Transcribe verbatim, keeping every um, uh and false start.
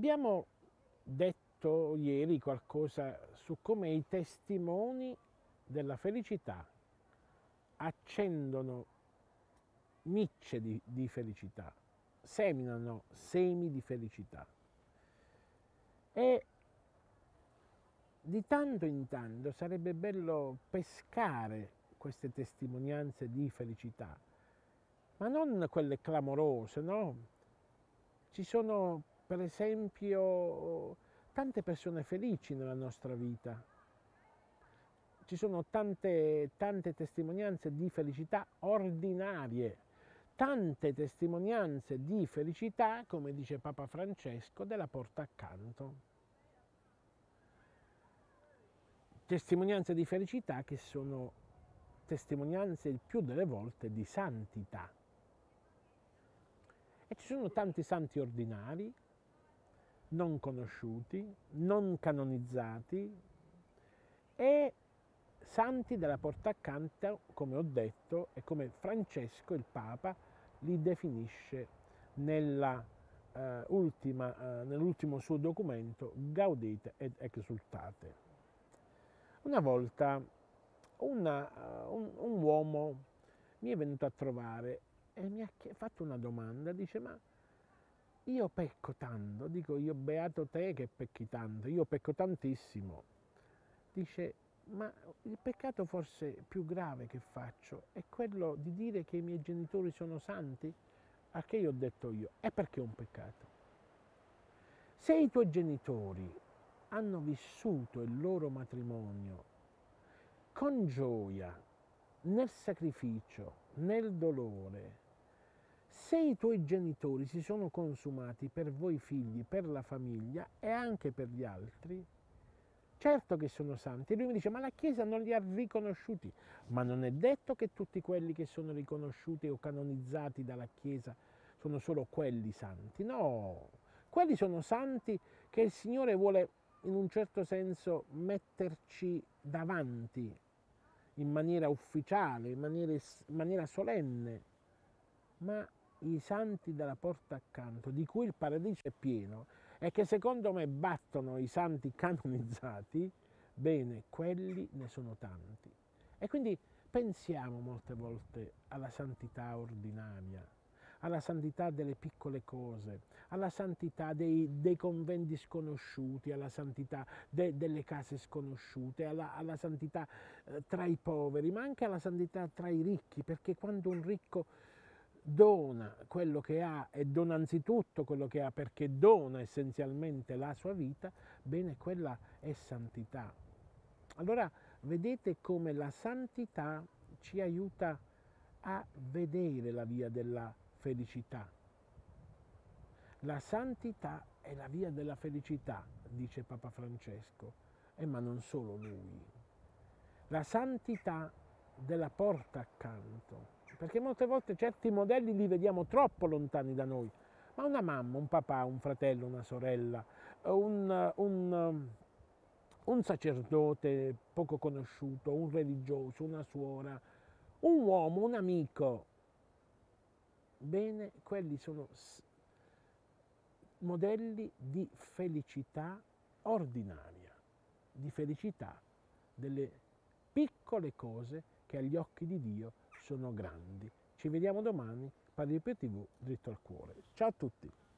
Abbiamo detto ieri qualcosa su come i testimoni della felicità accendono micce di, di felicità, seminano semi di felicità. E di tanto in tanto sarebbe bello pescare queste testimonianze di felicità, ma non quelle clamorose, no? Ci sono, per esempio, tante persone felici nella nostra vita. Ci sono tante, tante testimonianze di felicità ordinarie, tante testimonianze di felicità, come dice Papa Francesco, della porta accanto. Testimonianze di felicità che sono testimonianze il più delle volte di santità. E ci sono tanti santi ordinari, non conosciuti, non canonizzati, e santi della porta accanto, come ho detto, e come Francesco, il Papa, li definisce nella, eh, ultima, eh, nell'ultimo suo documento Gaudete ed Exultate. Una volta una, un, un uomo mi è venuto a trovare e mi ha fatto una domanda, dice: ma io pecco tanto, dico io beato te che pecchi tanto, io pecco tantissimo. Dice: ma il peccato forse più grave che faccio è quello di dire che i miei genitori sono santi? A che io ho detto io, è perché è un peccato. Se i tuoi genitori hanno vissuto il loro matrimonio con gioia, nel sacrificio, nel dolore, se i tuoi genitori si sono consumati per voi figli, per la famiglia e anche per gli altri, certo che sono santi. E lui mi dice: ma la Chiesa non li ha riconosciuti. Ma non è detto che tutti quelli che sono riconosciuti o canonizzati dalla Chiesa sono solo quelli santi. No, quelli sono santi che il Signore vuole in un certo senso metterci davanti in maniera ufficiale, in maniera, in maniera solenne. Ma i santi della porta accanto, di cui il paradiso è pieno, e che secondo me battono i santi canonizzati, bene, quelli ne sono tanti. E quindi pensiamo molte volte alla santità ordinaria, alla santità delle piccole cose, alla santità dei, dei conventi sconosciuti, alla santità de, delle case sconosciute, alla, alla santità eh, tra i poveri, ma anche alla santità tra i ricchi, perché quando un ricco dona quello che ha e dona anzitutto quello che ha perché dona essenzialmente la sua vita, bene, quella è santità. Allora vedete come la santità ci aiuta a vedere la via della felicità. La santità è la via della felicità, dice Papa Francesco, e ma non solo lui. La santità della porta accanto, perché molte volte certi modelli li vediamo troppo lontani da noi, ma una mamma, un papà, un fratello, una sorella, un, un, un sacerdote poco conosciuto, un religioso, una suora, un uomo, un amico, bene, quelli sono modelli di felicità ordinaria, di felicità delle piccole cose che agli occhi di Dio sono grandi. Ci vediamo domani, Padre Pio tivù, dritto al cuore. Ciao a tutti!